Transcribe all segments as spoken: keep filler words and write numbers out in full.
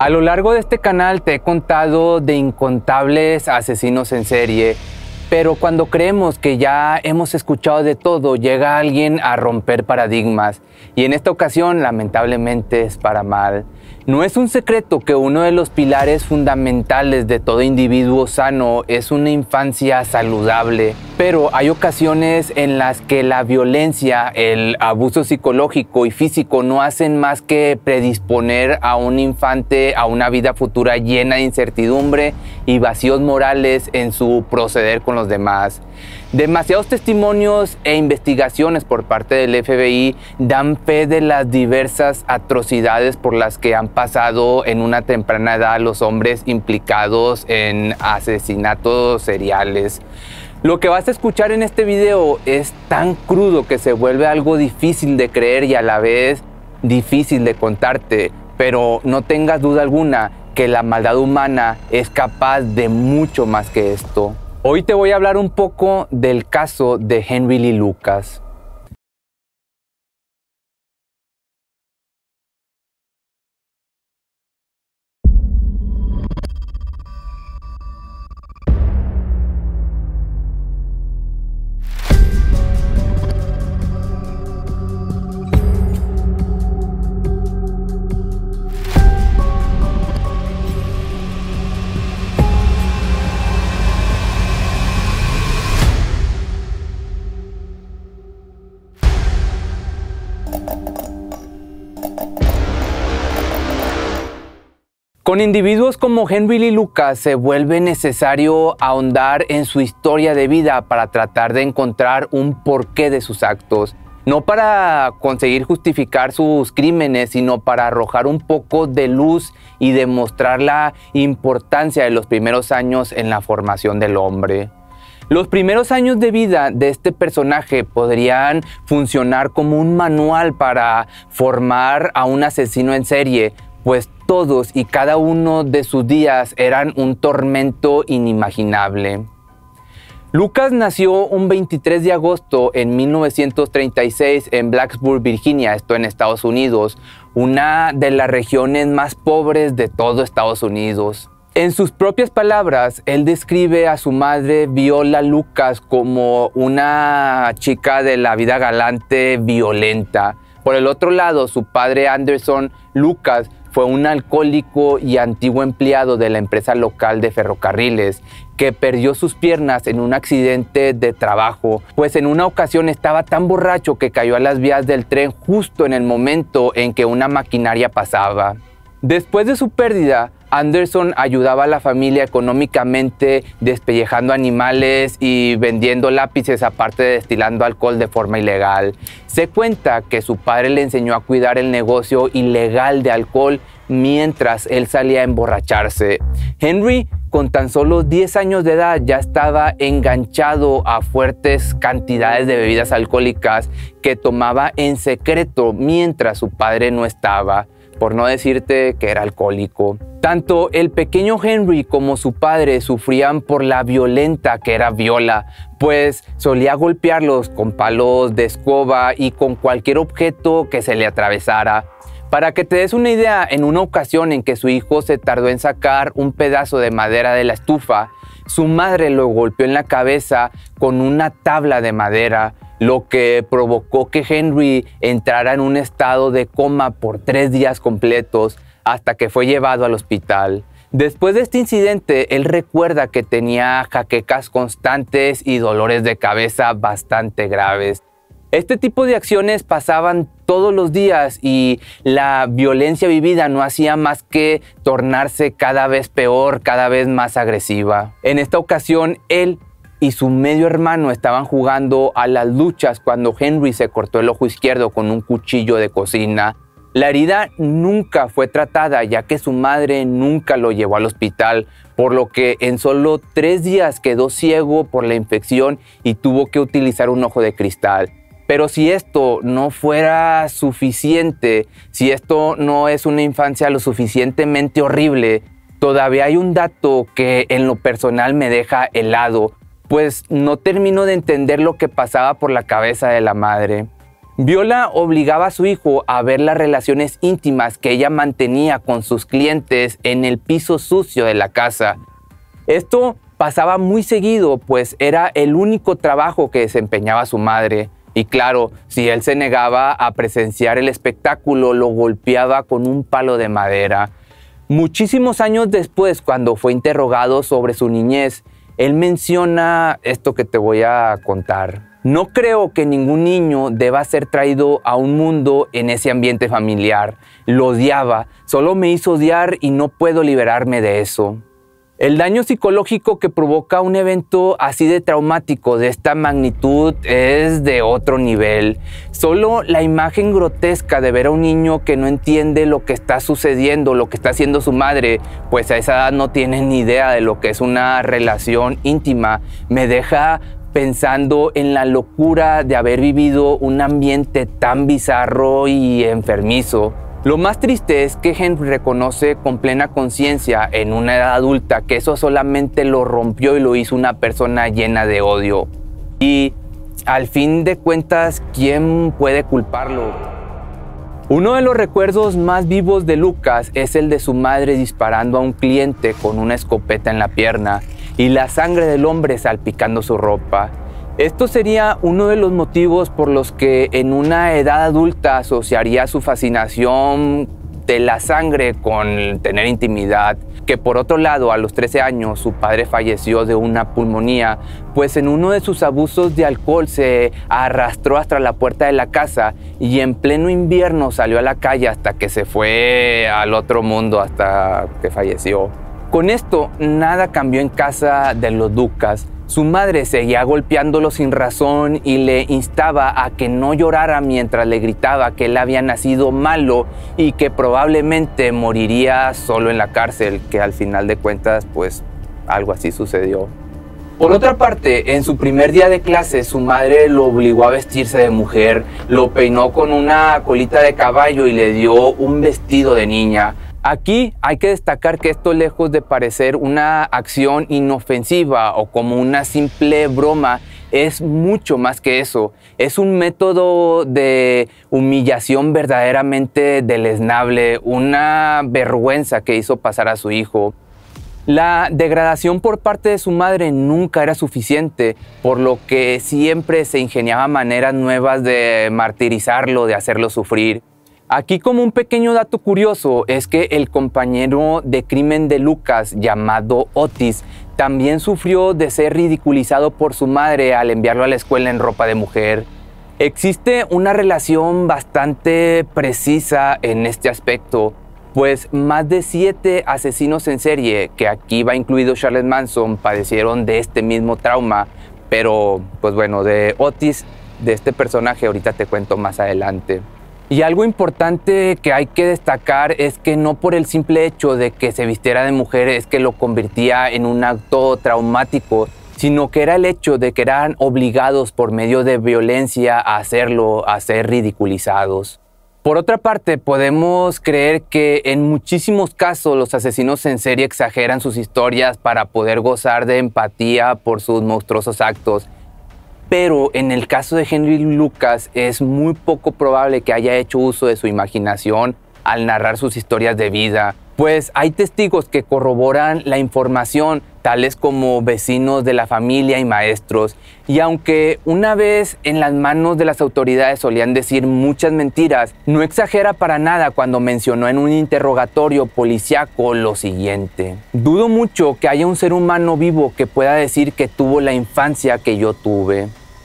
A lo largo de este canal te he contado de incontables asesinos en serie, pero cuando creemos que ya hemos escuchado de todo, llega alguien a romper paradigmas, y en esta ocasión lamentablemente es para mal. No es un secreto que uno de los pilares fundamentales de todo individuo sano es una infancia saludable, pero hay ocasiones en las que la violencia, el abuso psicológico y físico no hacen más que predisponer a un infante a una vida futura llena de incertidumbre y vacíos morales en su proceder con los demás. Demasiados testimonios e investigaciones por parte del F B I dan fe de las diversas atrocidades por las que han pasado en una temprana edad los hombres implicados en asesinatos seriales. Lo que vas a escuchar en este video es tan crudo que se vuelve algo difícil de creer y a la vez difícil de contarte, pero no tengas duda alguna que la maldad humana es capaz de mucho más que esto. Hoy te voy a hablar un poco del caso de Henry Lee Lucas. Con individuos como Henry Lee Lucas se vuelve necesario ahondar en su historia de vida para tratar de encontrar un porqué de sus actos. No para conseguir justificar sus crímenes, sino para arrojar un poco de luz y demostrar la importancia de los primeros años en la formación del hombre. Los primeros años de vida de este personaje podrían funcionar como un manual para formar a un asesino en serie, pues todos y cada uno de sus días eran un tormento inimaginable. Lucas nació un veintitrés de agosto en mil novecientos treinta y seis en Blacksburg, Virginia, esto en Estados Unidos, una de las regiones más pobres de todo Estados Unidos. En sus propias palabras, él describe a su madre Viola Lucas como una chica de la vida galante, violenta. Por el otro lado, su padre Anderson Lucas fue un alcohólico y antiguo empleado de la empresa local de ferrocarriles que perdió sus piernas en un accidente de trabajo, pues en una ocasión estaba tan borracho que cayó a las vías del tren justo en el momento en que una maquinaria pasaba. Después de su pérdida, Anderson ayudaba a la familia económicamente despellejando animales y vendiendo lápices, aparte de destilando alcohol de forma ilegal. Se cuenta que su padre le enseñó a cuidar el negocio ilegal de alcohol mientras él salía a emborracharse. Henry, con tan solo diez años de edad, ya estaba enganchado a fuertes cantidades de bebidas alcohólicas que tomaba en secreto mientras su padre no estaba, por no decirte que era alcohólico. Tanto el pequeño Henry como su padre sufrían por la violenta que era Viola, pues solía golpearlos con palos de escoba y con cualquier objeto que se le atravesara. Para que te des una idea, en una ocasión en que su hijo se tardó en sacar un pedazo de madera de la estufa, su madre lo golpeó en la cabeza con una tabla de madera, lo que provocó que Henry entrara en un estado de coma por tres días completos, hasta que fue llevado al hospital. Después de este incidente, él recuerda que tenía jaquecas constantes y dolores de cabeza bastante graves. Este tipo de acciones pasaban todos los días y la violencia vivida no hacía más que tornarse cada vez peor, cada vez más agresiva. En esta ocasión, él y su medio hermano estaban jugando a las luchas cuando Henry se cortó el ojo izquierdo con un cuchillo de cocina. La herida nunca fue tratada, ya que su madre nunca lo llevó al hospital, por lo que en solo tres días quedó ciego por la infección y tuvo que utilizar un ojo de cristal. Pero si esto no fuera suficiente, si esto no es una infancia lo suficientemente horrible, todavía hay un dato que en lo personal me deja helado, pues no termino de entender lo que pasaba por la cabeza de la madre. Viola obligaba a su hijo a ver las relaciones íntimas que ella mantenía con sus clientes en el piso sucio de la casa. Esto pasaba muy seguido, pues era el único trabajo que desempeñaba su madre. Y claro, si él se negaba a presenciar el espectáculo, lo golpeaba con un palo de madera. Muchísimos años después, cuando fue interrogado sobre su niñez, él menciona esto que te voy a contar. No creo que ningún niño deba ser traído a un mundo en ese ambiente familiar. Lo odiaba, solo me hizo odiar y no puedo liberarme de eso. El daño psicológico que provoca un evento así de traumático de esta magnitud es de otro nivel. Solo la imagen grotesca de ver a un niño que no entiende lo que está sucediendo, lo que está haciendo su madre, pues a esa edad no tiene ni idea de lo que es una relación íntima, me deja pensando en la locura de haber vivido un ambiente tan bizarro y enfermizo. Lo más triste es que Henry reconoce con plena conciencia en una edad adulta que eso solamente lo rompió y lo hizo una persona llena de odio. Y al fin de cuentas, ¿quién puede culparlo? Uno de los recuerdos más vivos de Lucas es el de su madre disparando a un cliente con una escopeta en la pierna y la sangre del hombre salpicando su ropa. Esto sería uno de los motivos por los que en una edad adulta asociaría su fascinación de la sangre con tener intimidad, que por otro lado a los trece años su padre falleció de una pulmonía, pues en uno de sus abusos de alcohol se arrastró hasta la puerta de la casa y en pleno invierno salió a la calle hasta que se fue al otro mundo, hasta que falleció. Con esto nada cambió en casa de los Lucas. Su madre seguía golpeándolo sin razón y le instaba a que no llorara mientras le gritaba que él había nacido malo y que probablemente moriría solo en la cárcel, que al final de cuentas pues algo así sucedió. Por otra parte, en su primer día de clase su madre lo obligó a vestirse de mujer, lo peinó con una colita de caballo y le dio un vestido de niña. Aquí hay que destacar que esto, lejos de parecer una acción inofensiva o como una simple broma, es mucho más que eso. Es un método de humillación verdaderamente deleznable, una vergüenza que hizo pasar a su hijo. La degradación por parte de su madre nunca era suficiente, por lo que siempre se ingeniaba maneras nuevas de martirizarlo, de hacerlo sufrir. Aquí, como un pequeño dato curioso, es que el compañero de crimen de Lucas, llamado Otis, también sufrió de ser ridiculizado por su madre al enviarlo a la escuela en ropa de mujer. Existe una relación bastante precisa en este aspecto, pues más de siete asesinos en serie, que aquí va incluido Charles Manson, padecieron de este mismo trauma. Pero, pues bueno, de Otis, de este personaje, ahorita te cuento más adelante. Y algo importante que hay que destacar es que no por el simple hecho de que se vistiera de mujer es que lo convertía en un acto traumático, sino que era el hecho de que eran obligados por medio de violencia a hacerlo, a ser ridiculizados. Por otra parte, podemos creer que en muchísimos casos los asesinos en serie exageran sus historias para poder gozar de empatía por sus monstruosos actos. Pero en el caso de Henry Lucas es muy poco probable que haya hecho uso de su imaginación al narrar sus historias de vida, pues hay testigos que corroboran la información, tales como vecinos de la familia y maestros, y aunque una vez en las manos de las autoridades solían decir muchas mentiras, no exagera para nada cuando mencionó en un interrogatorio policíaco lo siguiente: dudo mucho que haya un ser humano vivo que pueda decir que tuvo la infancia que yo tuve.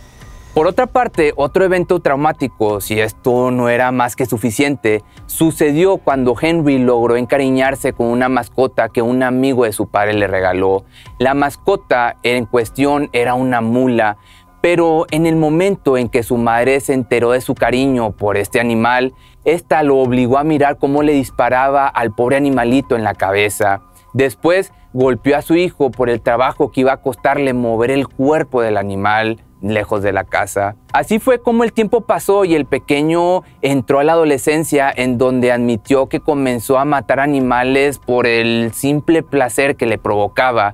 Por otra parte, otro evento traumático, si esto no era más que suficiente, sucedió cuando Henry logró encariñarse con una mascota que un amigo de su padre le regaló. La mascota en cuestión era una mula, pero en el momento en que su madre se enteró de su cariño por este animal, esta lo obligó a mirar cómo le disparaba al pobre animalito en la cabeza. Después golpeó a su hijo por el trabajo que iba a costarle mover el cuerpo del animal lejos de la casa. Así fue como el tiempo pasó y el pequeño entró a la adolescencia, en donde admitió que comenzó a matar animales por el simple placer que le provocaba.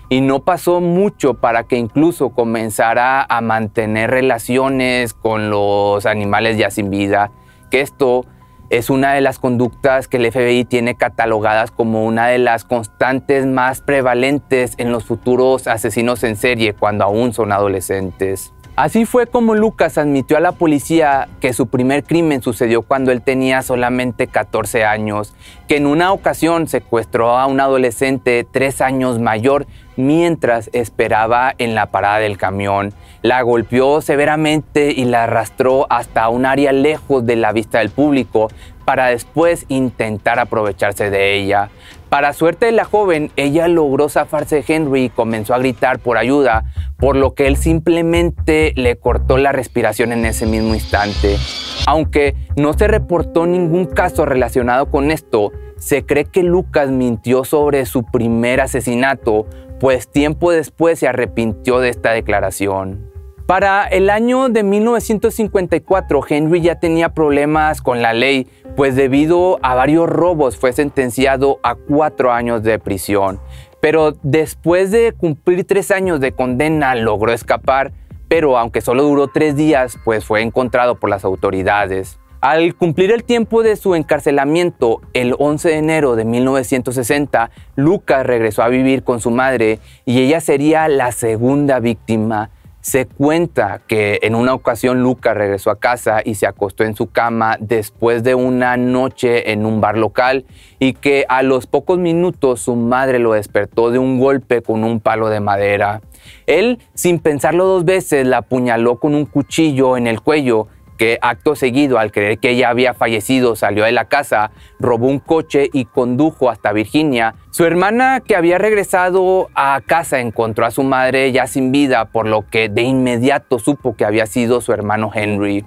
y no pasó mucho para que incluso comenzara a mantener relaciones con los animales ya sin vida, que esto es una de las conductas que el F B I tiene catalogadas como una de las constantes más prevalentes en los futuros asesinos en serie cuando aún son adolescentes. Así fue como Lucas admitió a la policía que su primer crimen sucedió cuando él tenía solamente catorce años, que en una ocasión secuestró a un adolescente tres años mayor mientras esperaba en la parada del camión. La golpeó severamente y la arrastró hasta un área lejos de la vista del público para después intentar aprovecharse de ella. Para suerte de la joven, ella logró zafarse de Henry y comenzó a gritar por ayuda, por lo que él simplemente le cortó la respiración en ese mismo instante. Aunque no se reportó ningún caso relacionado con esto, se cree que Lucas mintió sobre su primer asesinato, pues tiempo después se arrepintió de esta declaración. Para el año de mil novecientos cincuenta y cuatro, Henry ya tenía problemas con la ley, pues debido a varios robos fue sentenciado a cuatro años de prisión. Pero después de cumplir tres años de condena logró escapar, pero aunque solo duró tres días, pues fue encontrado por las autoridades. Al cumplir el tiempo de su encarcelamiento, el once de enero de mil novecientos sesenta, Lucas regresó a vivir con su madre y ella sería la segunda víctima. Se cuenta que en una ocasión Lucas regresó a casa y se acostó en su cama después de una noche en un bar local y que a los pocos minutos su madre lo despertó de un golpe con un palo de madera. Él, sin pensarlo dos veces, la apuñaló con un cuchillo en el cuello, que acto seguido, al creer que ella había fallecido, salió de la casa, robó un coche y condujo hasta Virginia. Su hermana, que había regresado a casa, encontró a su madre ya sin vida, por lo que de inmediato supo que había sido su hermano Henry.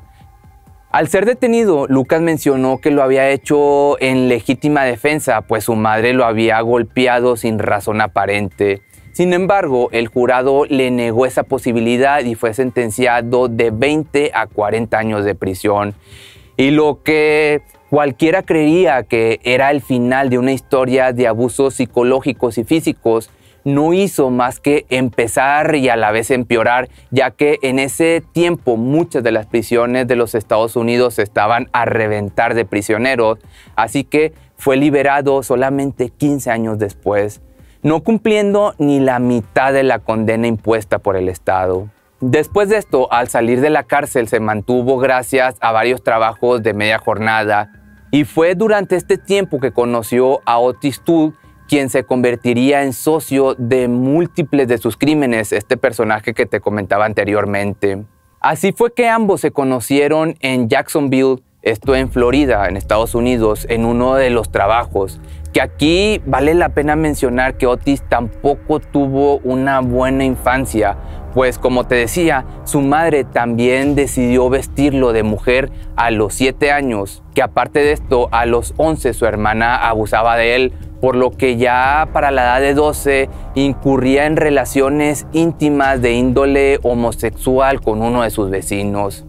Al ser detenido, Lucas mencionó que lo había hecho en legítima defensa, pues su madre lo había golpeado sin razón aparente. Sin embargo, el jurado le negó esa posibilidad y fue sentenciado de veinte a cuarenta años de prisión. Y lo que cualquiera creería que era el final de una historia de abusos psicológicos y físicos, no hizo más que empezar y a la vez empeorar, ya que en ese tiempo muchas de las prisiones de los Estados Unidos estaban a reventar de prisioneros, así que fue liberado solamente quince años después, no cumpliendo ni la mitad de la condena impuesta por el Estado. Después de esto, al salir de la cárcel, se mantuvo gracias a varios trabajos de media jornada, y fue durante este tiempo que conoció a Otis Toole, quien se convertiría en socio de múltiples de sus crímenes, este personaje que te comentaba anteriormente. Así fue que ambos se conocieron en Jacksonville, esto en Florida, en Estados Unidos, en uno de los trabajos. Que aquí vale la pena mencionar que Otis tampoco tuvo una buena infancia, pues como te decía, su madre también decidió vestirlo de mujer a los siete años, que aparte de esto, a los once su hermana abusaba de él, por lo que ya para la edad de doce incurría en relaciones íntimas de índole homosexual con uno de sus vecinos.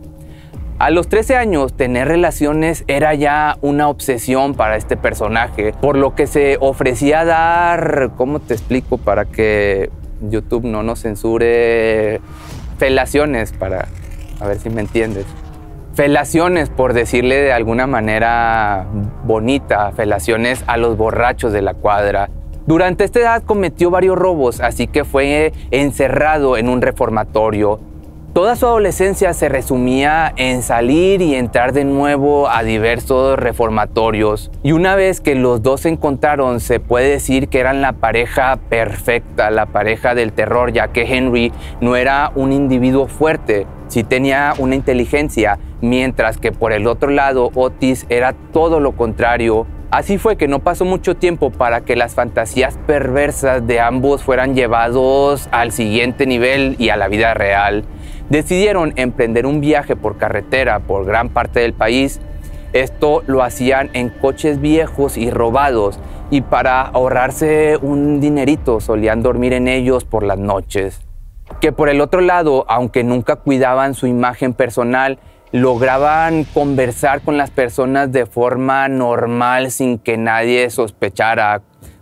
A los trece años, tener relaciones era ya una obsesión para este personaje, por lo que se ofrecía dar, ¿cómo te explico? Para que YouTube no nos censure, felaciones, para, a ver si me entiendes. Felaciones, por decirle de alguna manera bonita, felaciones a los borrachos de la cuadra. Durante esta edad cometió varios robos, así que fue encerrado en un reformatorio. Toda su adolescencia se resumía en salir y entrar de nuevo a diversos reformatorios. Y una vez que los dos se encontraron, se puede decir que eran la pareja perfecta, la pareja del terror, ya que Henry no era un individuo fuerte, sí tenía una inteligencia, mientras que por el otro lado Otis era todo lo contrario. Así fue que no pasó mucho tiempo para que las fantasías perversas de ambos fueran llevados al siguiente nivel y a la vida real. Decidieron emprender un viaje por carretera por gran parte del país. Esto lo hacían en coches viejos y robados, y para ahorrarse un dinerito solían dormir en ellos por las noches. Que por el otro lado, aunque nunca cuidaban su imagen personal, lograban conversar con las personas de forma normal sin que nadie sospechara,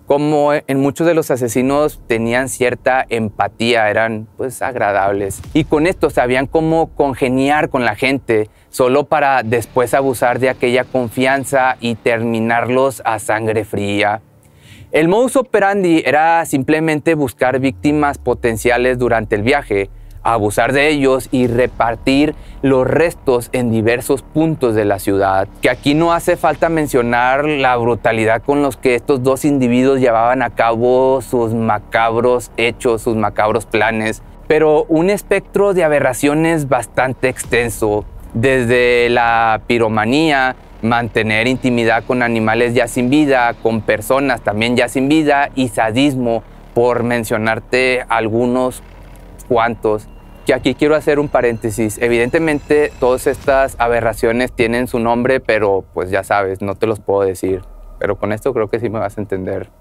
Como en muchos de los asesinos tenían cierta empatía, eran pues agradables. Y con esto sabían cómo congeniar con la gente, solo para después abusar de aquella confianza y terminarlos a sangre fría. El modus operandi era simplemente buscar víctimas potenciales durante el viaje, abusar de ellos y repartir los restos en diversos puntos de la ciudad. Que aquí no hace falta mencionar la brutalidad con los que estos dos individuos llevaban a cabo sus macabros hechos, sus macabros planes, pero un espectro de aberraciones bastante extenso, desde la piromanía, mantener intimidad con animales ya sin vida, con personas también ya sin vida, y sadismo, por mencionarte algunos cuantos. Que aquí quiero hacer un paréntesis. Evidentemente todas estas aberraciones tienen su nombre, pero pues ya sabes, no te los puedo decir. Pero con esto creo que sí me vas a entender.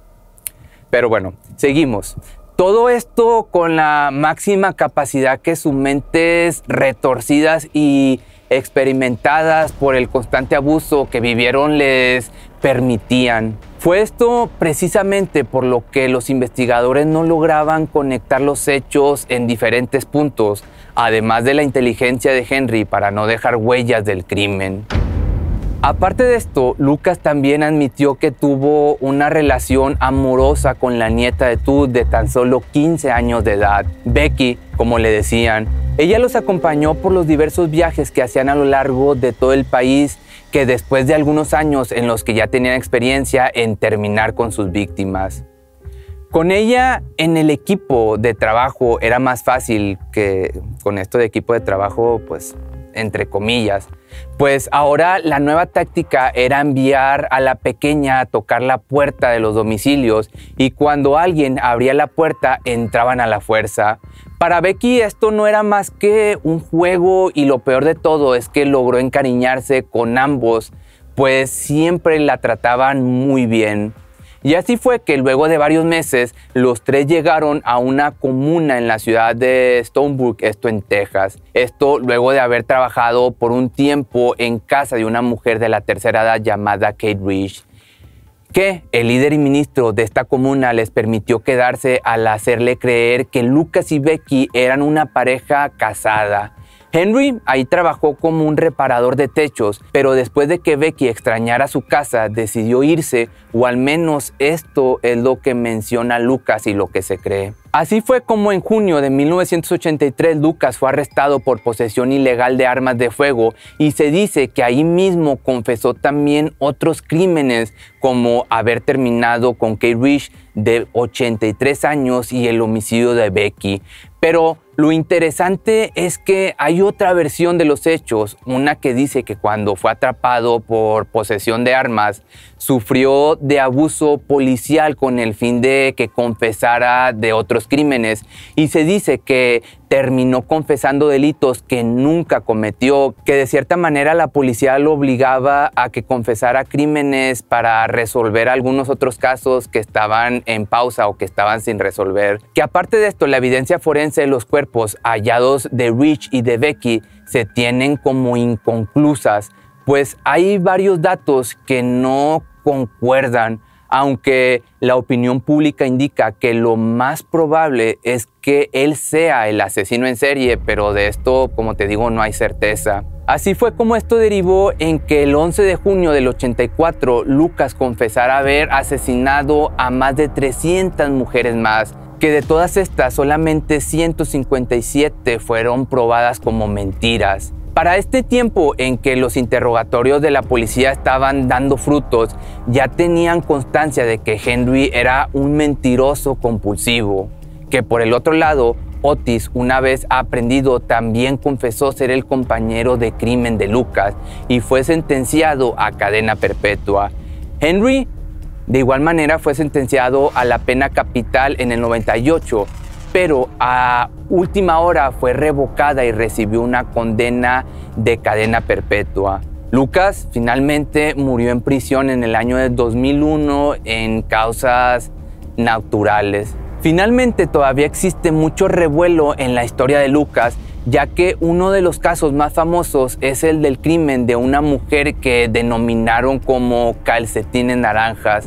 Pero bueno, seguimos. Todo esto con la máxima capacidad que sus mentes retorcidas y experimentadas por el constante abuso que vivieron les permitían. Fue esto precisamente por lo que los investigadores no lograban conectar los hechos en diferentes puntos, además de la inteligencia de Henry para no dejar huellas del crimen. Aparte de esto, Lucas también admitió que tuvo una relación amorosa con la nieta de Todd de tan solo quince años de edad, Becky, como le decían. Ella los acompañó por los diversos viajes que hacían a lo largo de todo el país, que después de algunos años en los que ya tenían experiencia en terminar con sus víctimas. Con ella en el equipo de trabajo era más fácil que con esto de equipo de trabajo, pues entre comillas, pues ahora la nueva táctica era enviar a la pequeña a tocar la puerta de los domicilios y cuando alguien abría la puerta entraban a la fuerza. Para Becky esto no era más que un juego y lo peor de todo es que logró encariñarse con ambos, pues siempre la trataban muy bien. Y así fue que luego de varios meses los tres llegaron a una comuna en la ciudad de Stonebrook, esto en Texas. Esto luego de haber trabajado por un tiempo en casa de una mujer de la tercera edad llamada Kate Rich, que el líder y ministro de esta comuna les permitió quedarse al hacerle creer que Lucas y Becky eran una pareja casada. Henry ahí trabajó como un reparador de techos, pero después de que Becky extrañara su casa, decidió irse, o al menos esto es lo que menciona Lucas y lo que se cree. Así fue como en junio de mil novecientos ochenta y tres Lucas fue arrestado por posesión ilegal de armas de fuego y se dice que ahí mismo confesó también otros crímenes como haber terminado con Kate Rich de ochenta y tres años y el homicidio de Becky. Pero lo interesante es que hay otra versión de los hechos, una que dice que cuando fue atrapado por posesión de armas, sufrió de abuso policial con el fin de que confesara de otros crímenes y se dice que terminó confesando delitos que nunca cometió, que de cierta manera la policía lo obligaba a que confesara crímenes para resolver algunos otros casos que estaban en pausa o que estaban sin resolver. Que aparte de esto, la evidencia forense de los cuerpos hallados de Rich y de Becky se tienen como inconclusas, pues hay varios datos que no concuerdan, aunque la opinión pública indica que lo más probable es que él sea el asesino en serie, pero de esto, como te digo, no hay certeza. Así fue como esto derivó en que el once de junio del ochenta y cuatro, Lucas confesara haber asesinado a más de trescientas mujeres más, que de todas estas solamente ciento cincuenta y siete fueron probadas como mentiras. Para este tiempo en que los interrogatorios de la policía estaban dando frutos, ya tenían constancia de que Henry era un mentiroso compulsivo, que por el otro lado, Otis, una vez aprendido, también confesó ser el compañero de crimen de Lucas y fue sentenciado a cadena perpetua. Henry, de igual manera, fue sentenciado a la pena capital en el noventa y ocho, pero a última hora fue revocada y recibió una condena de cadena perpetua. Lucas finalmente murió en prisión en el año de dos mil uno en causas naturales. Finalmente todavía existe mucho revuelo en la historia de Lucas, ya que uno de los casos más famosos es el del crimen de una mujer que denominaron como calcetines naranjas.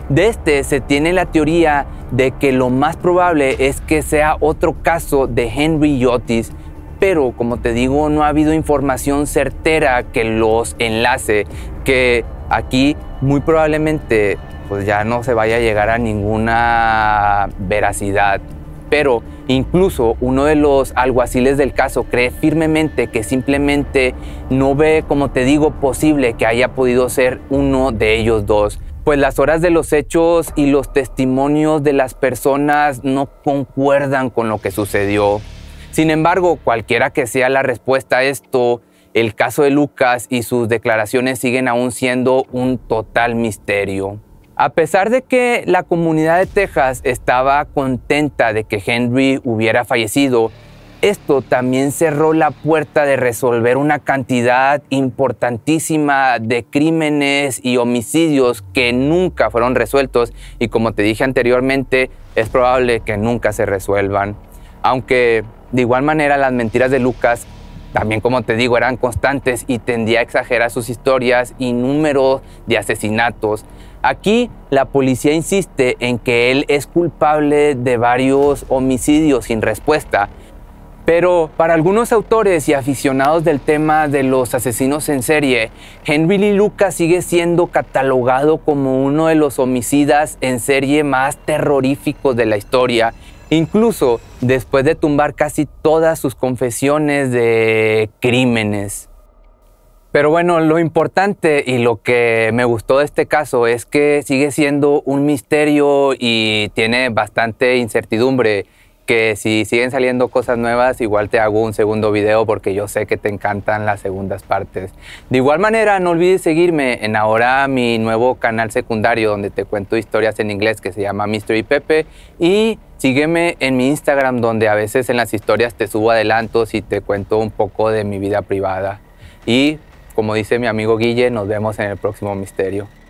De este se tiene la teoría de que lo más probable es que sea otro caso de Henry y Otis, pero como te digo, no ha habido información certera que los enlace, que aquí muy probablemente pues ya no se vaya a llegar a ninguna veracidad. Pero incluso uno de los alguaciles del caso cree firmemente que simplemente no ve, como te digo, posible que haya podido ser uno de ellos dos, pues las horas de los hechos y los testimonios de las personas no concuerdan con lo que sucedió. Sin embargo, cualquiera que sea la respuesta a esto, el caso de Lucas y sus declaraciones siguen aún siendo un total misterio. A pesar de que la comunidad de Texas estaba contenta de que Henry hubiera fallecido, esto también cerró la puerta de resolver una cantidad importantísima de crímenes y homicidios que nunca fueron resueltos y, como te dije anteriormente, es probable que nunca se resuelvan. Aunque de igual manera las mentiras de Lucas también, como te digo, eran constantes y tendía a exagerar sus historias y números de asesinatos. Aquí la policía insiste en que él es culpable de varios homicidios sin respuesta. Pero para algunos autores y aficionados del tema de los asesinos en serie, Henry Lee Lucas sigue siendo catalogado como uno de los homicidas en serie más terroríficos de la historia, incluso después de tumbar casi todas sus confesiones de crímenes. Pero bueno, lo importante y lo que me gustó de este caso es que sigue siendo un misterio y tiene bastante incertidumbre, que si siguen saliendo cosas nuevas, igual te hago un segundo video porque yo sé que te encantan las segundas partes. De igual manera, no olvides seguirme en ahora mi nuevo canal secundario donde te cuento historias en inglés que se llama Mystery Pepe, y sígueme en mi Instagram donde a veces en las historias te subo adelantos y te cuento un poco de mi vida privada. Y como dice mi amigo Guille, nos vemos en el próximo misterio.